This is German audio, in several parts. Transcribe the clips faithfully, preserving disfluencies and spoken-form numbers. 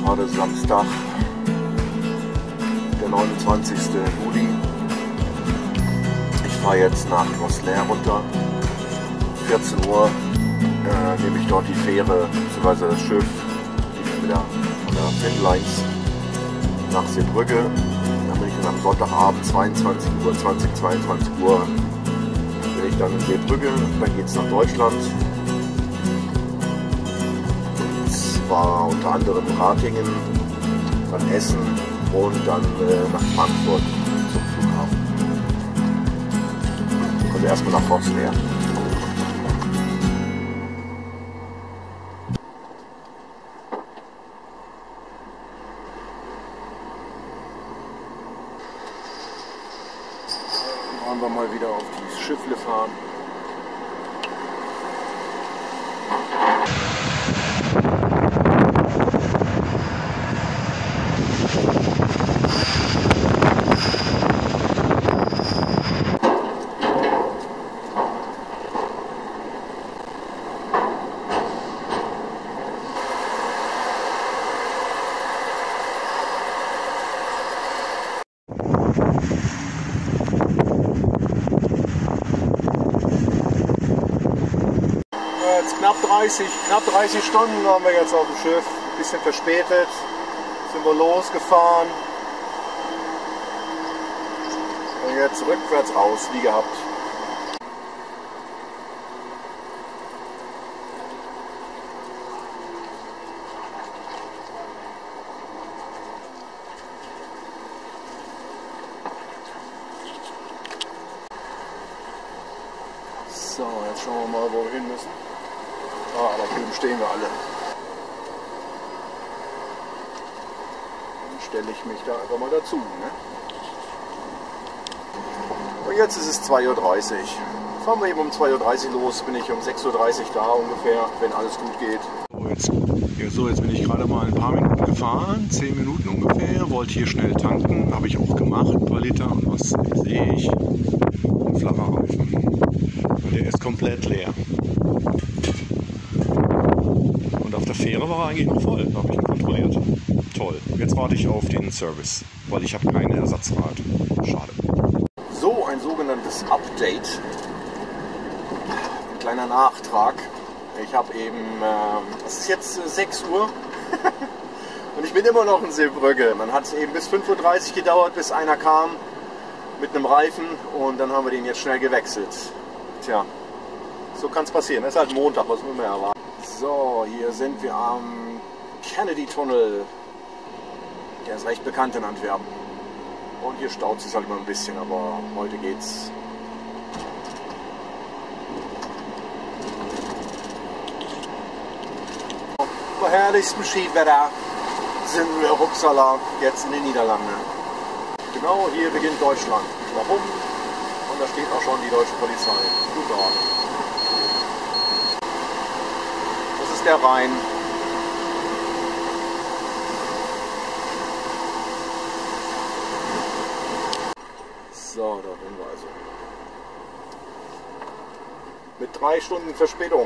gerade Samstag, der neunundzwanzigste Juli. Ich fahre jetzt nach Rosslare runter. vierzehn Uhr äh, nehme ich dort die Fähre bzw. das Schiff die wieder von der Finnlines nach Seebrügge. Dann bin ich dann am Sonntagabend zweiundzwanzig Uhr, zwanzig, zweiundzwanzig Uhr bin ich dann in Seebrügge. Dann geht es nach Deutschland. War unter anderem Ratingen, dann Essen und dann äh, nach Frankfurt zum Flughafen. Und erstmal nach Rosslare. Dann wollen wir mal wieder auf dieses Schiffle fahren. Knapp dreißig, knapp dreißig Stunden haben wir jetzt auf dem Schiff, ein bisschen verspätet, sind wir losgefahren und jetzt rückwärts raus, wie gehabt. So, jetzt schauen wir mal, wo wir hin müssen. Ah, aber drüben stehen wir alle. Dann stelle ich mich da einfach mal dazu. Ne? Und jetzt ist es zwei Uhr dreißig. Fahren wir eben um zwei Uhr dreißig los, bin ich um sechs Uhr dreißig da ungefähr, wenn alles gut geht. So, jetzt, ja, so, jetzt bin ich gerade mal ein paar Minuten gefahren, zehn Minuten ungefähr, wollte hier schnell tanken, habe ich auch gemacht, ein paar Liter. Und was sehe ich? Ein flacher Reifen. Und der ist komplett leer. Auf der Fähre war er eigentlich noch voll, da habe ich ihn kontrolliert. Toll. Jetzt warte ich auf den Service, weil ich habe kein Ersatzrad. Schade. So, ein sogenanntes Update. Ein kleiner Nachtrag. Ich habe eben, äh, es ist jetzt sechs Uhr und ich bin immer noch in Seebrügge. Man hat es eben bis fünf Uhr dreißig gedauert, bis einer kam mit einem Reifen und dann haben wir den jetzt schnell gewechselt. Tja, so kann es passieren. Es ist halt Montag, was muss man erwarten. So, hier sind wir am Kennedy-Tunnel. Der ist recht bekannt in Antwerpen. Und hier staut es halt immer ein bisschen, aber heute geht's. Bei herrlichstem Schiedwetter sind wir Uppsala, jetzt in den Niederlanden. Genau hier beginnt Deutschland. Warum? Und da steht auch schon die deutsche Polizei. Gut dort. Der Rhein. So, da sind wir also. Mit drei Stunden Verspätung.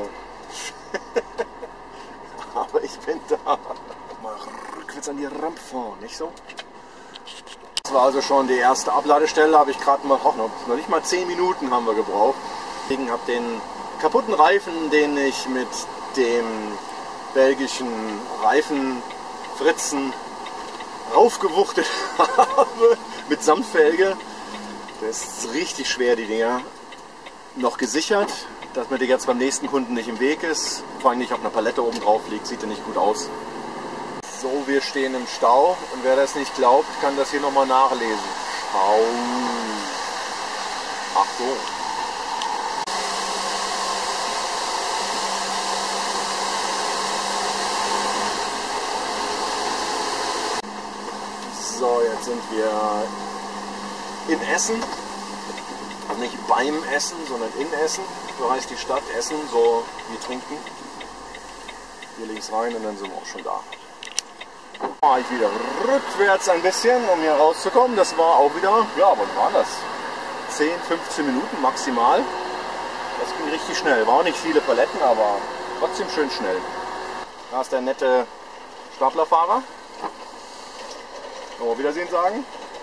Aber ich bin da. Mal rückwärts an die Rampe fahren, nicht so? Das war also schon die erste Abladestelle, habe ich gerade mal, auch noch, noch nicht mal zehn Minuten haben wir gebraucht. Ich habe den kaputten Reifen, den ich mit dem belgischen Reifenfritzen raufgewuchtet habe mit Samtfelge. Das ist richtig schwer, die Dinger. Noch gesichert, dass mir die jetzt beim nächsten Kunden nicht im Weg ist. Vor allem nicht auf einer Palette oben drauf liegt, sieht ja nicht gut aus. So, wir stehen im Stau und wer das nicht glaubt, kann das hier nochmal nachlesen. Stau. Ach so. So, jetzt sind wir in Essen, also nicht beim Essen, sondern in Essen. So heißt die Stadt Essen, so wie trinken. Hier links rein und dann sind wir auch schon da. Fahre ich wieder rückwärts ein bisschen, um hier rauszukommen. Das war auch wieder, ja, was war das? zehn, fünfzehn Minuten maximal. Das ging richtig schnell. War auch nicht viele Paletten, aber trotzdem schön schnell. Da ist der nette Staplerfahrer. Auf Wiedersehen sagen.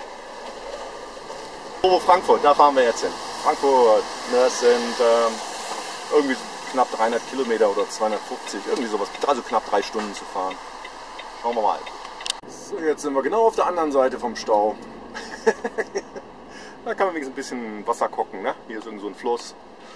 Oh, Frankfurt, da fahren wir jetzt hin. Frankfurt, das sind ähm, irgendwie knapp dreihundert Kilometer oder zweihundertfünfzig, irgendwie sowas, also knapp drei Stunden zu fahren. Schauen wir mal. So, jetzt sind wir genau auf der anderen Seite vom Stau. Da kann man wenigstens ein bisschen Wasser kochen, ne? Hier ist irgend so ein Fluss.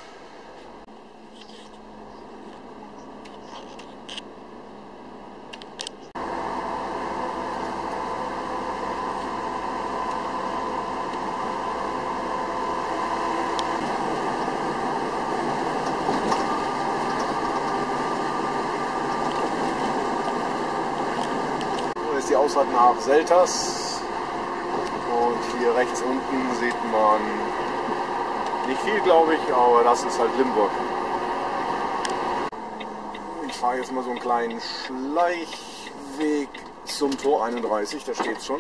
Die Ausfahrt nach Selters und hier rechts unten sieht man nicht viel, glaube ich, aber das ist halt Limburg. Ich fahre jetzt mal so einen kleinen Schleichweg zum Tor einunddreißig, da steht es schon.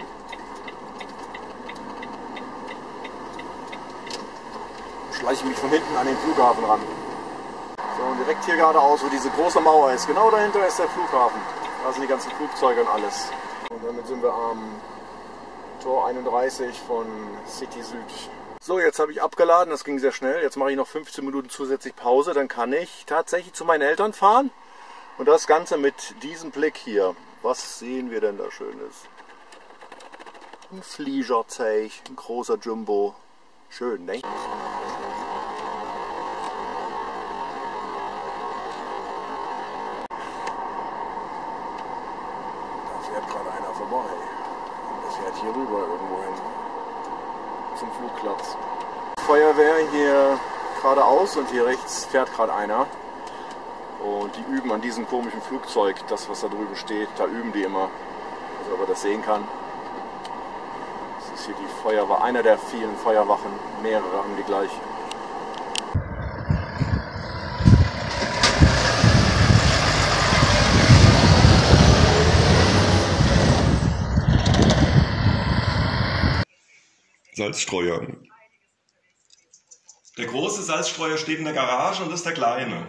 Schleiche mich von hinten an den Flughafen ran. So, und direkt hier geradeaus, wo diese große Mauer ist, genau dahinter ist der Flughafen. Da sind die ganzen Flugzeuge und alles. Und damit sind wir am Tor einunddreißig von City Süd. So, jetzt habe ich abgeladen, das ging sehr schnell. Jetzt mache ich noch fünfzehn Minuten zusätzlich Pause, dann kann ich tatsächlich zu meinen Eltern fahren. Und das Ganze mit diesem Blick hier. Was sehen wir denn da Schönes? Ein Fliegerzeug, ein großer Jumbo. Schön, ne? Hier rüber irgendwo hin zum Flugplatz. Feuerwehr hier geradeaus und hier rechts fährt gerade einer und die üben an diesem komischen Flugzeug, das was da drüben steht, da üben die immer, also ob man das sehen kann. Das ist hier die Feuerwache, einer der vielen Feuerwachen, mehrere haben die gleich. Salzstreuer. Der große Salzstreuer steht in der Garage und das ist der kleine.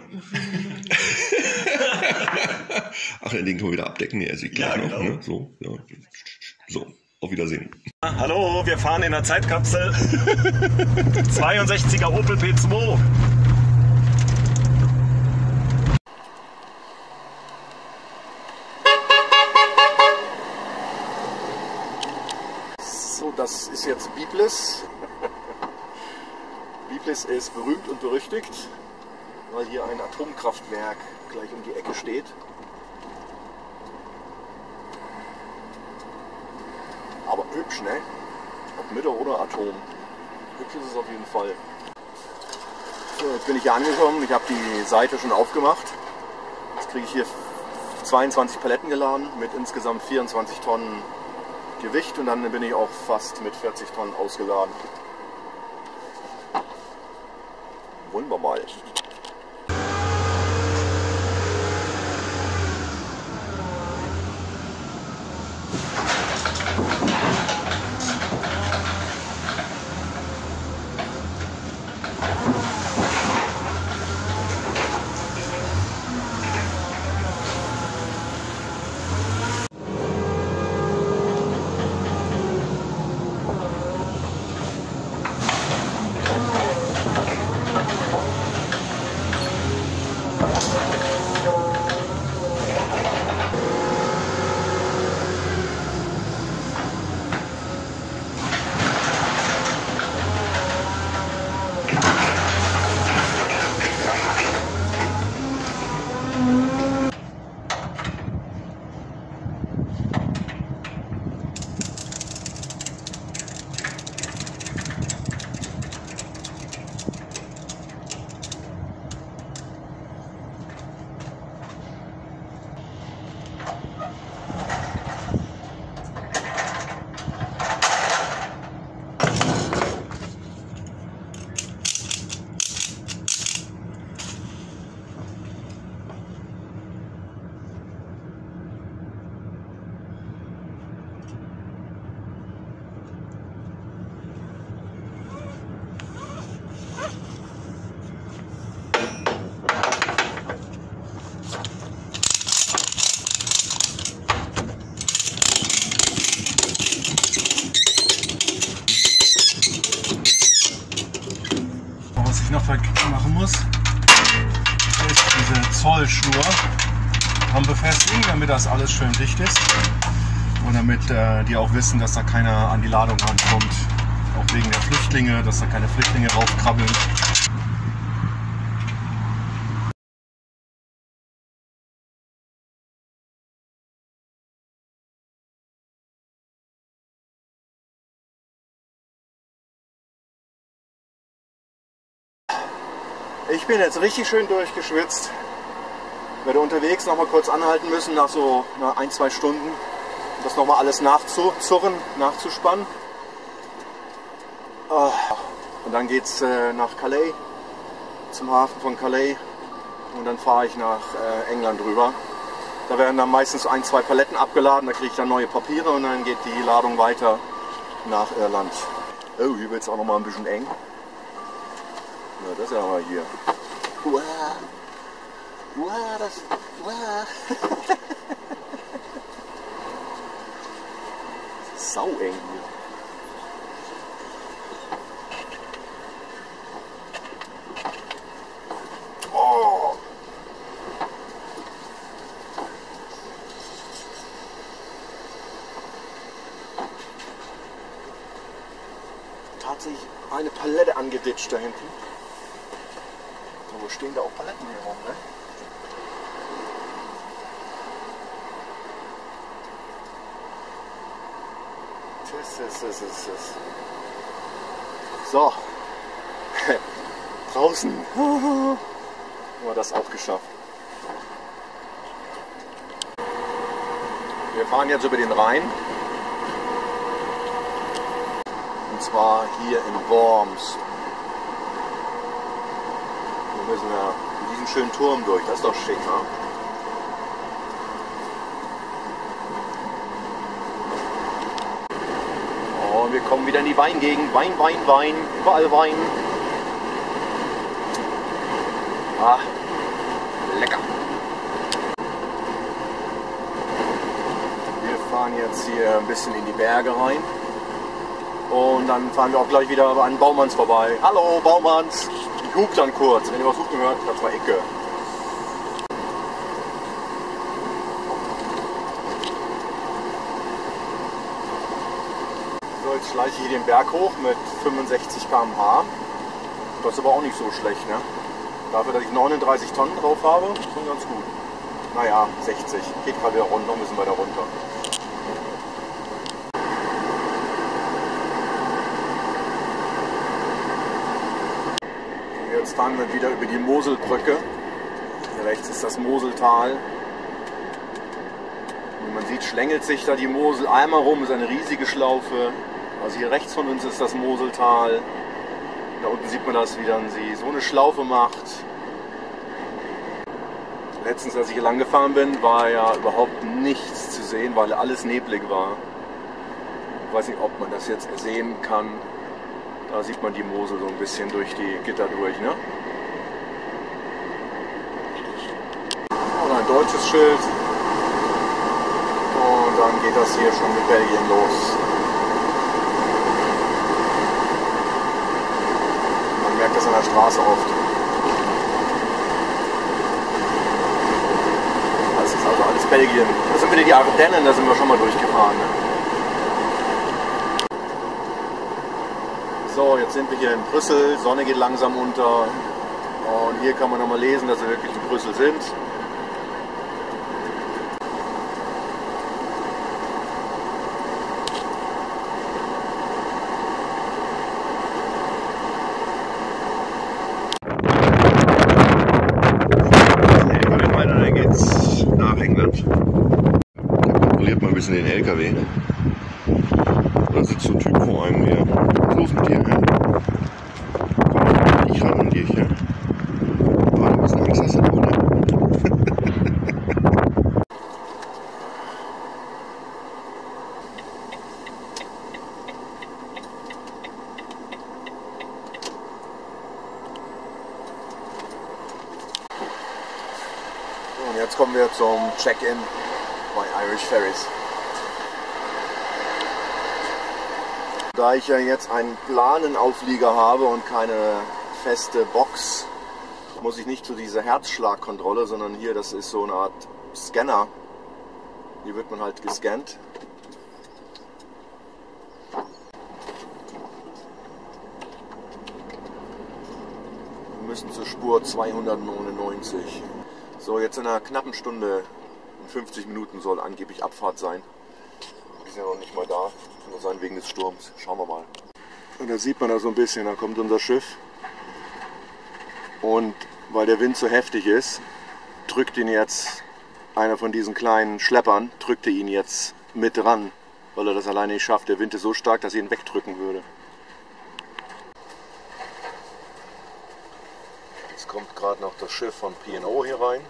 Ach, den Ding können wir wieder abdecken. Er sieht gleich Ja, noch. genau. Ne? So, ja. So, auf Wiedersehen. Hallo, wir fahren in der Zeitkapsel. zweiundsechziger Opel P zwei. So, das ist jetzt Biblis. Biblis ist berühmt und berüchtigt, weil hier ein Atomkraftwerk gleich um die Ecke steht. Aber hübsch, ne? Ob mit oder Atom. Hübsch ist es auf jeden Fall. So, jetzt bin ich hier angekommen. Ich habe die Seite schon aufgemacht. Jetzt kriege ich hier zweiundzwanzig Paletten geladen mit insgesamt vierundzwanzig Tonnen Gewicht und dann bin ich auch fast mit vierzig Tonnen ausgeladen. Wunderbar. diese Zollschnur dran befestigen, damit das alles schön dicht ist. Und damit äh, die auch wissen, dass da keiner an die Ladung rankommt. Auch wegen der Flüchtlinge, dass da keine Flüchtlinge raufkrabbeln. Ich bin jetzt richtig schön durchgeschwitzt. Werde unterwegs noch mal kurz anhalten müssen nach so na, ein, zwei Stunden, um das noch mal alles nachzuzurren, nachzuspannen. Und dann geht es äh, nach Calais, zum Hafen von Calais, und dann fahre ich nach äh, England rüber. Da werden dann meistens ein, zwei Paletten abgeladen, da kriege ich dann neue Papiere und dann geht die Ladung weiter nach Irland. Oh, hier wird es auch noch mal ein bisschen eng. Na, das ist ja mal hier. Uah. Uah, das. Uah. Sau eng hier. Oh. Tatsächlich eine Palette angeditscht da hinten. Wo stehen da auch Paletten hier rum, ne? Das ist, das ist, das. So. Draußen. Haben wir das auch geschafft. Wir fahren jetzt über den Rhein. Und zwar hier in Worms. Wir müssen ja mit diesem schönen Turm durch, das ist doch schick, ne? Oh, wir kommen wieder in die Weingegend. Wein, Wein, Wein, überall Wein. Ah, lecker. Wir fahren jetzt hier ein bisschen in die Berge rein. Und dann fahren wir auch gleich wieder an Baumanns vorbei. Hallo Baumanns! Ich hub dann kurz, wenn ihr was hupen hört, das war Ecke. So, jetzt schleiche ich hier den Berg hoch mit fünfundsechzig Kilometer pro Stunde. Das ist aber auch nicht so schlecht, ne? Dafür, dass ich neununddreißig Tonnen drauf habe, schon ganz gut. Naja, sechzig. Geht gerade wieder runter, müssen wir da runter. Jetzt fahren wir wieder über die Moselbrücke. Hier rechts ist das Moseltal. Wie man sieht, schlängelt sich da die Mosel einmal rum, ist eine riesige Schlaufe. Also hier rechts von uns ist das Moseltal. Da unten sieht man das, wie dann sie so eine Schlaufe macht. Letztens, als ich hier lang gefahren bin, war ja überhaupt nichts zu sehen, weil alles neblig war. Ich weiß nicht, ob man das jetzt sehen kann. Da sieht man die Mosel so ein bisschen durch die Gitter durch, ne? Und ein deutsches Schild. Und dann geht das hier schon mit Belgien los. Man merkt das an der Straße oft. Das ist also alles Belgien. Da sind wieder die Ardennen, da sind wir schon mal durchgefahren, ne? So, jetzt sind wir hier in Brüssel, Sonne geht langsam unter und hier kann man nochmal lesen, dass wir wirklich in Brüssel sind. Weiter, dann geht's nach England. Kontrolliert mal ein bisschen den L K W. Da sitzt so ein Typ vor einem hier. Was ist los mit dir? Komm nicht ran an dich, ja? Oh, ein bisschen Angst hast du doch, ne? Und jetzt kommen wir zum Check-in bei Irish Ferries. Da ich ja jetzt einen Planenauflieger habe und keine feste Box muss ich nicht zu dieser Herzschlagkontrolle, sondern hier, das ist so eine Art Scanner. Hier wird man halt gescannt. Wir müssen zur Spur zweihundertneunundneunzig. So, jetzt in einer knappen Stunde, in fünfzig Minuten soll angeblich Abfahrt sein. Wir sind ja noch nicht mal da, nur sein wegen des Sturms. Schauen wir mal. Und da sieht man da so ein bisschen, da kommt unser Schiff. Und weil der Wind so heftig ist, drückt ihn jetzt einer von diesen kleinen Schleppern, drückte ihn jetzt mit dran, weil er das alleine nicht schafft. Der Wind ist so stark, dass er ihn wegdrücken würde. Jetzt kommt gerade noch das Schiff von P und O hier rein.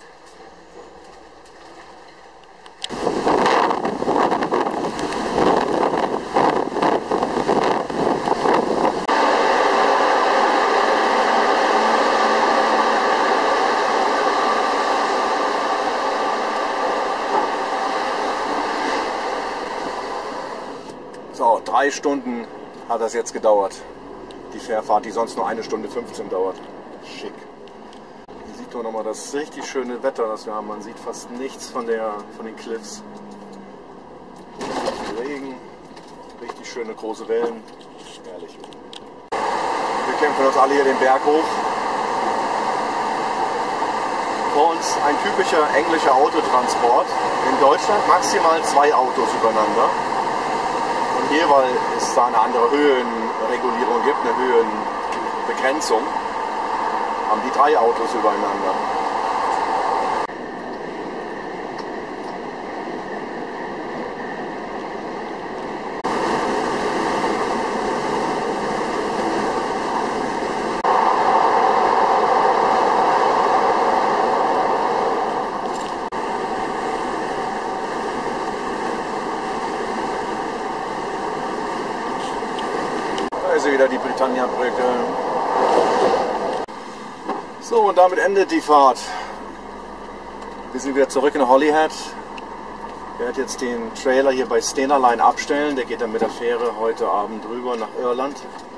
So, drei Stunden hat das jetzt gedauert. Die Fährfahrt, die sonst nur eine Stunde fünfzehn dauert. Schick. Hier sieht man nochmal das richtig schöne Wetter, das wir haben. Man sieht fast nichts von, der, von den Cliffs. Regen, richtig schöne große Wellen. Herrlich. Wir kämpfen uns alle hier den Berg hoch. Vor uns ein typischer englischer Autotransport. In Deutschland maximal zwei Autos übereinander. Und hier, weil es da eine andere Höhenregulierung gibt, eine Höhenbegrenzung, haben die drei Autos übereinander. Da ist wieder die Britannia-Brücke. So, und damit endet die Fahrt. Wir sind wieder zurück in Holyhead. Ich werde jetzt den Trailer hier bei Stena Line abstellen. Der geht dann mit der Fähre heute Abend rüber nach Irland.